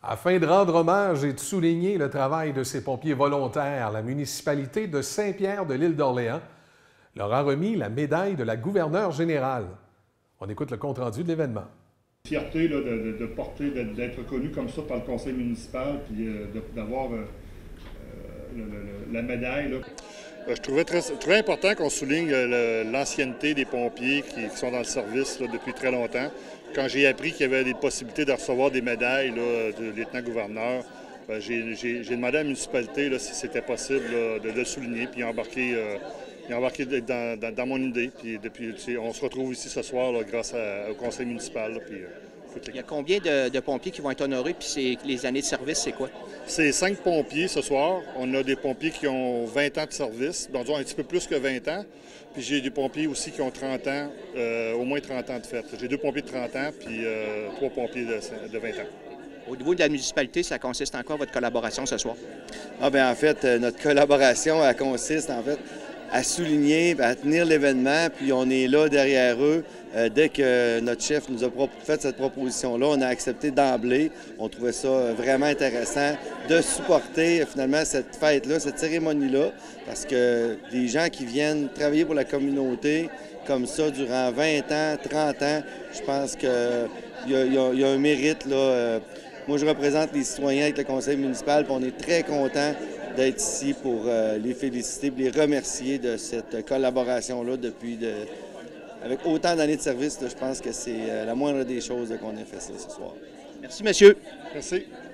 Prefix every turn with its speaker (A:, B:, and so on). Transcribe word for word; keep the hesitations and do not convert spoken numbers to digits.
A: Afin de rendre hommage et de souligner le travail de ces pompiers volontaires, la municipalité de Saint-Pierre de l'île d'Orléans leur a remis la médaille de la gouverneure générale. On écoute le compte-rendu de l'événement.
B: Fierté là, de, de, de porter, d'être reconnu comme ça par le conseil municipal, puis euh, d'avoir euh, euh, la médaille. Là.
C: Je trouvais très, très important qu'on souligne l'ancienneté des pompiers qui, qui sont dans le service là, depuis très longtemps. Quand j'ai appris qu'il y avait des possibilités de recevoir des médailles là, de lieutenant-gouverneur, ben, j'ai demandé à la municipalité là, si c'était possible là, de, de le souligner puis embarquer, euh, embarquer dans, dans, dans mon idée. Puis depuis, tu sais, on se retrouve ici ce soir là, grâce à, au conseil municipal. Là, puis,
D: il y a combien de, de pompiers qui vont être honorés? Puis les années de service, c'est quoi?
C: C'est cinq pompiers ce soir. On a des pompiers qui ont vingt ans de service, donc un petit peu plus que vingt ans. Puis j'ai des pompiers aussi qui ont trente ans, euh, au moins trente ans de fait. J'ai deux pompiers de trente ans, puis euh, trois pompiers de, de vingt ans.
D: Au niveau de la municipalité, ça consiste en quoi votre collaboration ce soir?
E: Ah bien, en fait, notre collaboration, elle consiste en fait à souligner, à tenir l'événement, puis on est là derrière eux. Euh, dès que notre chef nous a fait cette proposition-là, on a accepté d'emblée. On trouvait ça vraiment intéressant de supporter finalement cette fête-là, cette cérémonie-là, parce que des gens qui viennent travailler pour la communauté comme ça durant vingt ans, trente ans, je pense qu'il y, y, y a un mérite là. Moi, je représente les citoyens avec le conseil municipal, puis on est très contents d'être ici pour euh, les féliciter et les remercier de cette collaboration-là depuis de, avec autant d'années de service. Là, je pense que c'est euh, la moindre des choses qu'on ait fait ça ce soir.
D: Merci, monsieur.
C: Merci.